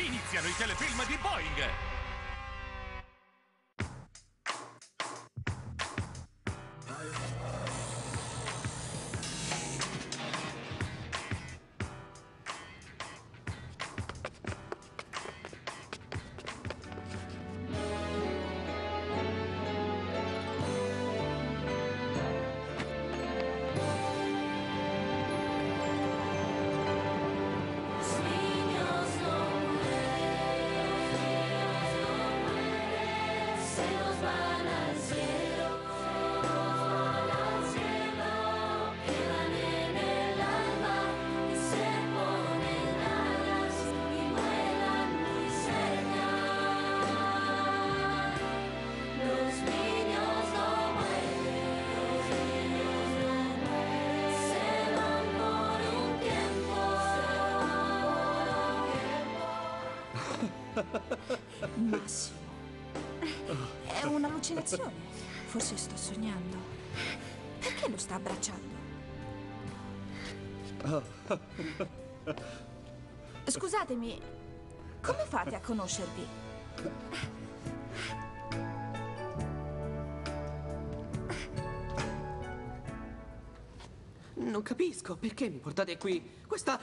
Iniziano i telefilm di Boeing! Massimo, è un'allucinazione. Forse sto sognando. Perché lo sta abbracciando? Scusatemi, come fate a conoscervi? Non capisco perché mi portate qui. Questa...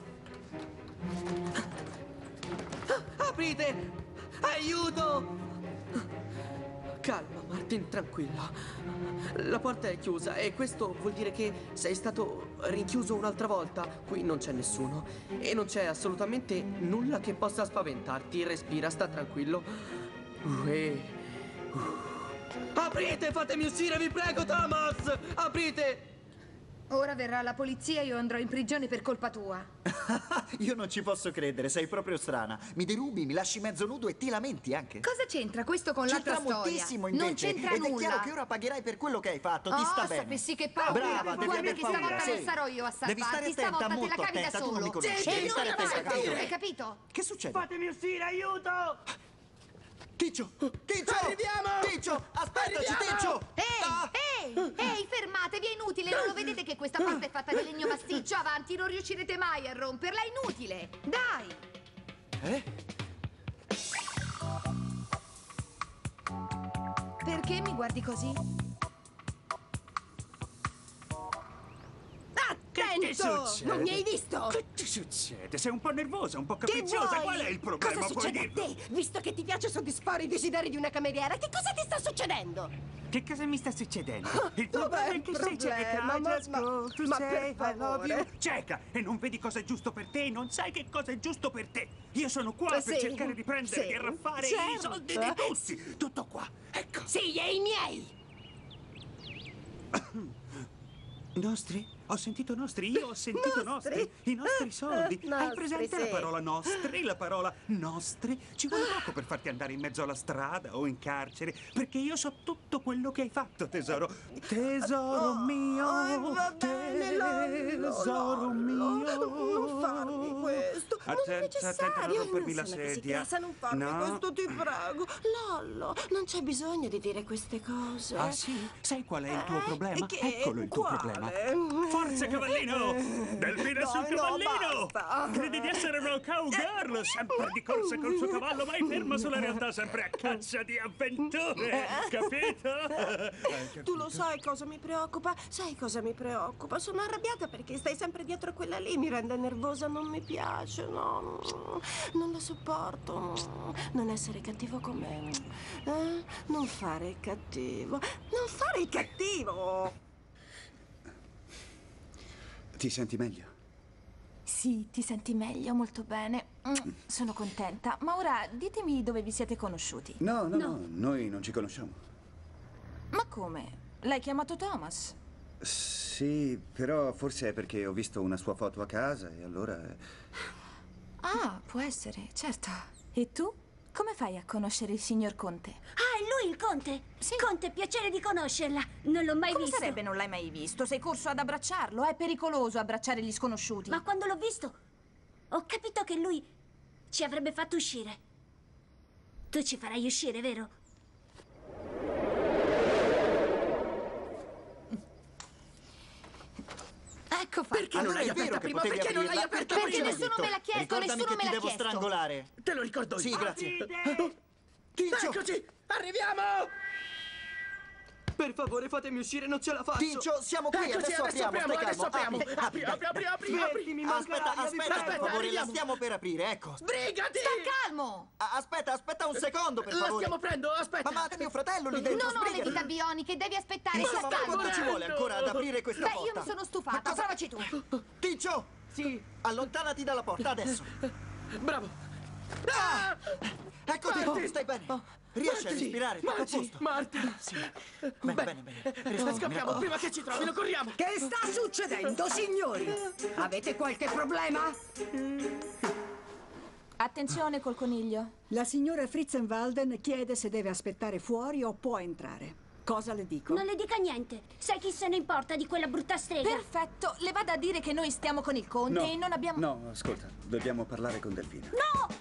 Aprite! Aiuto! Calma, Martin, tranquillo. La porta è chiusa e questo vuol dire che sei stato rinchiuso un'altra volta. Qui non c'è nessuno e non c'è assolutamente nulla che possa spaventarti. Respira, sta tranquillo. Aprite, fatemi uscire, vi prego, Thomas! Aprite! Ora verrà la polizia e io andrò in prigione per colpa tua. Io non ci posso credere, sei proprio strana. Mi derubi, mi lasci mezzo nudo e ti lamenti anche. Cosa c'entra questo con l'altra storia? C'entra moltissimo invece. Non c'entra ed nulla. È chiaro che ora pagherai per quello che hai fatto, ti sta bene. Sapessi che paura. Brava, devi Guarda aver che paura. stavolta Sì. non sarò io a salvarti. Devi stare attenta, stavolta te la molto cavi da attenta, tu solo. non mi conosci. Devi stare attenta, Hai capito? Che succede? Fatemi uscire, aiuto! Ticcio! Ticcio! Arriviamo! Ticcio! Aspettaci, Ticcio! Ehi, fermatevi, è inutile. Non lo vedete che questa porta è fatta di legno masticcio? Avanti, non riuscirete mai a romperla, è inutile. Dai! Perché mi guardi così? Che succede? Non mi hai visto? Che ti succede? Sei un po' nervosa, un po' capricciosa. Qual è il problema? Cosa succede a te? Visto che ti piace soddisfare i desideri di una cameriera, che cosa ti sta succedendo? Che cosa mi sta succedendo? Il problema è che sei cieca. Tu sei, I love you. Cieca e non vedi cosa è giusto per te, non sai che cosa è giusto per te. Io sono qua per cercare di prendere e arraffare i soldi di tutti. Tutto qua, ecco. Sì, e i miei! Nostri? Ho sentito nostri, io ho sentito nostri. I nostri soldi. Hai presente la parola nostri? La parola nostri? Ci vuole poco per farti andare in mezzo alla strada o in carcere, perché io so tutto quello che hai fatto, tesoro. Tesoro mio, tesoro mio. Non farmi questo, non è necessario. Attenta a non rompermi la Sono così sedia. grassa, non farmi questo, ti prego. Lollo, non c'è bisogno di dire queste cose. Ah sì? Sai qual è il tuo problema? Che- Eccolo il tuo quale? problema. Forza, cavallino! Delfina sul cavallino! basta. Credi di essere una cowgirl, sempre di corsa col suo cavallo, mai ferma sulla realtà, sempre a caccia di avventure! Capito? Tu lo sai cosa mi preoccupa? Sai cosa mi preoccupa? Sono arrabbiata perché stai sempre dietro a quella lì, mi rende nervosa, non mi piace, no. Non lo sopporto. Non essere cattivo con me. Non fare il cattivo. Non fare il cattivo! Ti senti meglio? Sì, ti senti meglio, molto bene. Sono contenta. Ma ora ditemi dove vi siete conosciuti. No, noi non ci conosciamo. Ma come? L'hai chiamato Thomas? Sì, però forse è perché ho visto una sua foto a casa e allora... Ah, può essere, certo. E tu? Come fai a conoscere il signor Conte? Ah, è lui il Conte? Sì. Conte, piacere di conoscerla. Non l'ho mai Come visto. sarebbe non l'hai mai visto? Sei corso ad abbracciarlo? È pericoloso abbracciare gli sconosciuti. Ma quando l'ho visto, ho capito che lui ci avrebbe fatto uscire. Tu ci farai uscire, vero? Ecco fatto. Perché non l'hai aperta prima? Perché non l'hai aperta Perché prima? nessuno me l'ha chiesto, Ricordami nessuno che me ti l'ha devo chiesto. strangolare. Te lo ricordo io. Sì, grazie. Tincio! Eccoci! Arriviamo! Per favore, fatemi uscire, non ce la faccio. Tincio, siamo qui, Eccoci, adesso apriamo, stai adesso calmo. apriamo. Apri, mi manca Aspetta, l'aria, aspetta, per favore, la arriviamo. stiamo per aprire, ecco. Sbrigati! Sta calmo! Aspetta un secondo, per La favore. stiamo prendendo, aspetta. Ma mio fratello lì dentro, Non ho le sbrigati. dita bioniche, devi aspettare, Insomma, sta ma calmo. quanto ci vuole ancora ad aprire questa Beh, porta? io mi sono stufata, Ma cosa- provaci tu. Tincio! Sì, Allontanati dalla porta, adesso. bravo. Eccoti, Marty! stai bene. Riesci a respirare, tutto a posto? Marty. Sì. Bene. Respira, Scappiamo prima che ci trovino, corriamo. Che sta succedendo, signori? Avete qualche problema? Attenzione col coniglio. La signora Fritzenwalden chiede se deve aspettare fuori o può entrare. Cosa le dico? Non le dica niente. Sai chi se ne importa di quella brutta strega? Perfetto, le vada a dire che noi stiamo con il conte e non abbiamo... No, ascolta, dobbiamo parlare con Delfina. No!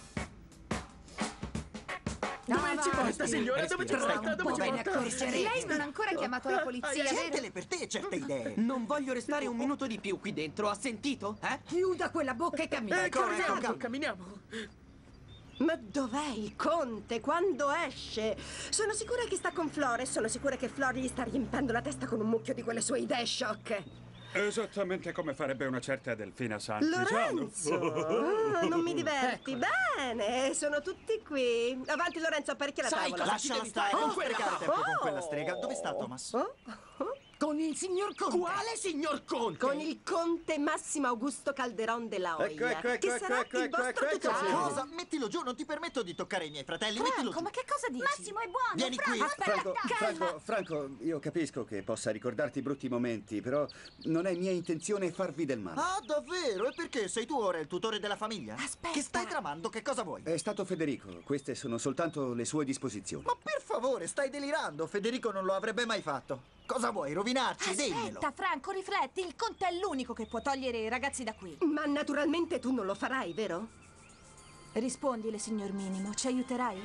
Dove ci porta, signora? Dove ci porta? Dove ci porta? Lei non ha ancora chiamato la polizia, vero? Scegliele per te certe idee. Non voglio restare un minuto di più qui dentro, ha sentito? Chiuda quella bocca e cammina. Corriamo, camminiamo. Ma dov'è il conte? Quando esce? Sono sicura che sta con Flor e sono sicura che Flor gli sta riempendo la testa con un mucchio di quelle sue idee sciocche. Esattamente come farebbe una certa Delfina Sant'Igiano. Lorenzo! Non mi diverti. Bene, sono tutti qui. Avanti, Lorenzo, apparecchia la tavola. Lasciala stare, non sprecare tempo con quella strega. Dove sta Thomas? Con il signor Conte. Quale signor Conte? Con il conte Massimo Augusto Calderon della Hoya, che sarà il vostro tutore. Cosa? Mettilo giù, non ti permetto di toccare i miei fratelli, mettilo Franco, giù. ma che cosa dici? Massimo è buono! Vieni qui. Franco, io capisco che possa ricordarti brutti momenti, però non è mia intenzione farvi del male. Ah, davvero? E perché? Sei tu ora il tutore della famiglia? Aspetta. Che stai tramando? Che cosa vuoi? È stato Federico, queste sono soltanto le sue disposizioni. Ma per favore, stai delirando. Federico non lo avrebbe mai fatto. Cosa vuoi? Rovinarci? Dimmelo. Aspetta, Franco, rifletti. Il conte è l'unico che può togliere i ragazzi da qui. Ma naturalmente tu non lo farai, vero? Rispondile, signor Minimo. Ci aiuterai?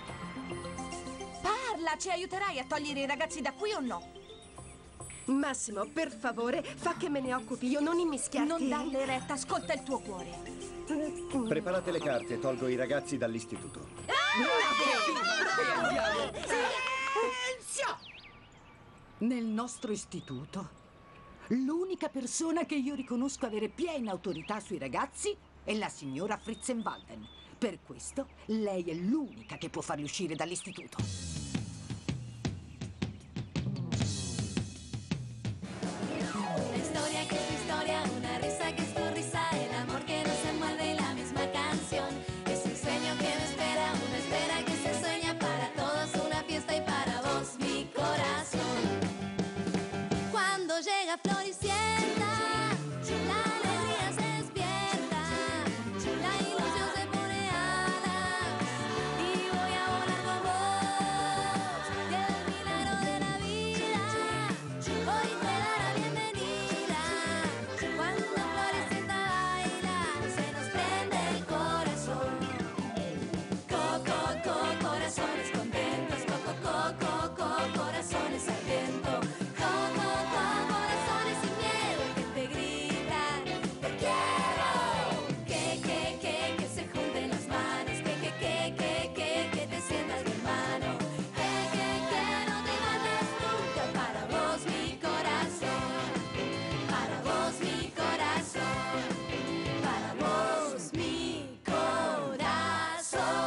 Parla! Ci aiuterai a togliere i ragazzi da qui o no? Massimo, per favore, fa che me ne occupi io, non immischiarti. Non darle retta, ascolta il tuo cuore. Preparate le carte, tolgo i ragazzi dall'istituto. Silenzio! Nel nostro istituto, l'unica persona che io riconosco avere piena autorità sui ragazzi è la signora Fritzenwalden. Per questo, lei è l'unica che può farli uscire dall'istituto. Una historia que es tu historia, una risa que es tu risa, el amor que no se muerde y la misma canción. Es un sueño que me espera, una espera que se sueña para todos, una fiesta y para vos, mi corazón. Cuando llega Floricienta, la alegría se despierta, la ilusión se pone alas y voy a volar con vos. Y el milagro de la vida hoy te da la bienvenida. Cuando Floricienta baila, se nos prende el corazón. Corazones contentos, corazones al viento. Corazones sin miedo que te gritan, te quiero. Que se junten las manos, que te sientas mi hermano. Que no te mates nunca, para vos mi corazón, para vos mi corazón, para vos mi corazón.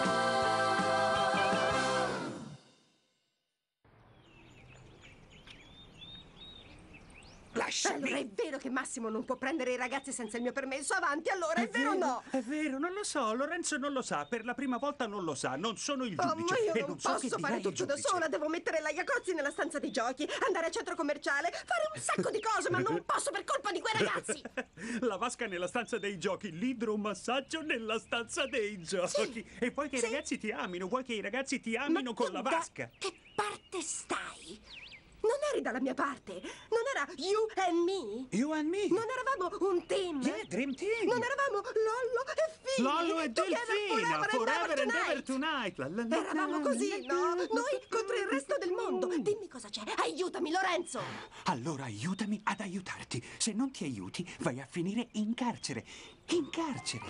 Allora è vero che Massimo non può prendere i ragazzi senza il mio permesso? Avanti, allora, è vero o no? È vero, non lo so, Lorenzo non lo sa, per la prima volta non lo sa, non sono il Oh, giudice. ma io e non so che posso fare dirà il tutto da giudice. sola, devo mettere la Iacozzi nella stanza dei giochi, andare al centro commerciale, fare un sacco di cose, ma non posso per colpa di quei ragazzi. La vasca nella stanza dei giochi, l'idromassaggio nella stanza dei giochi. E vuoi che i ragazzi ti amino, vuoi che i ragazzi ti amino con la vasca. Che parte stai? Non eri dalla mia parte, non era you and me. You and me? Non eravamo un team. Yeah, dream team. Non eravamo Lollo e bambini. Lollo e Together Delfina, forever and ever tonight. Eravamo così, no? Noi contro il resto del mondo. Dimmi cosa c'è. Aiutami, Lorenzo. Allora aiutami ad aiutarti. Se non ti aiuti, vai a finire in carcere. In carcere.